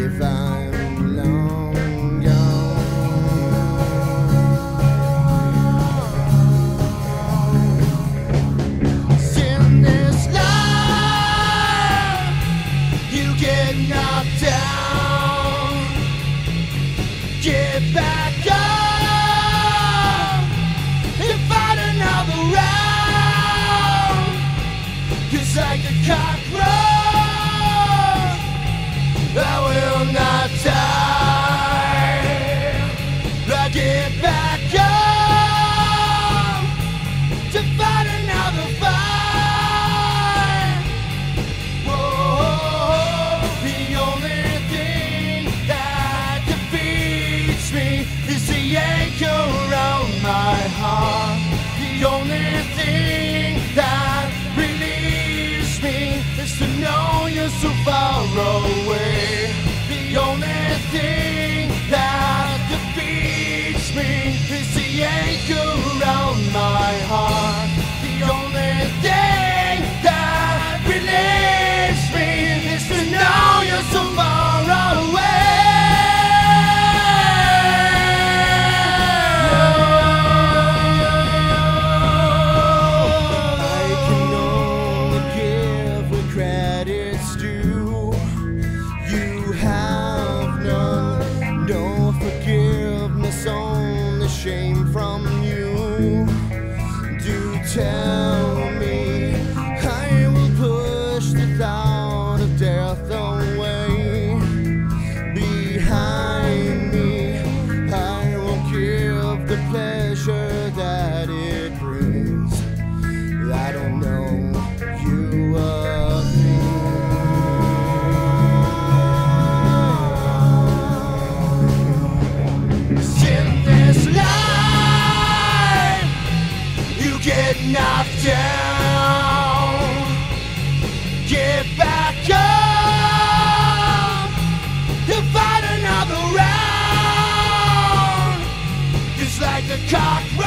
if I'm long gone. In this life, you get knocked down, get back up, and fight another round. 'Cause like a cockroach, I will not die. I get back up to fight another fight. Whoa, the only thing that defeats me is the ache around my heart. The only thing that relieves me is to know you're so far away. The only thing that defeats me is the ache around my heart. The only thing that relieves me is to know you're so far away. I can only give what credit's due. You have none, no forgiveness, only shame from you. Do tell me, I will push the thought of death away. Behind me, I will give the pleasure that it brings. I don't know you a thing. In this life, you get knocked down, get back up, to fight another round. It's like a cockroach,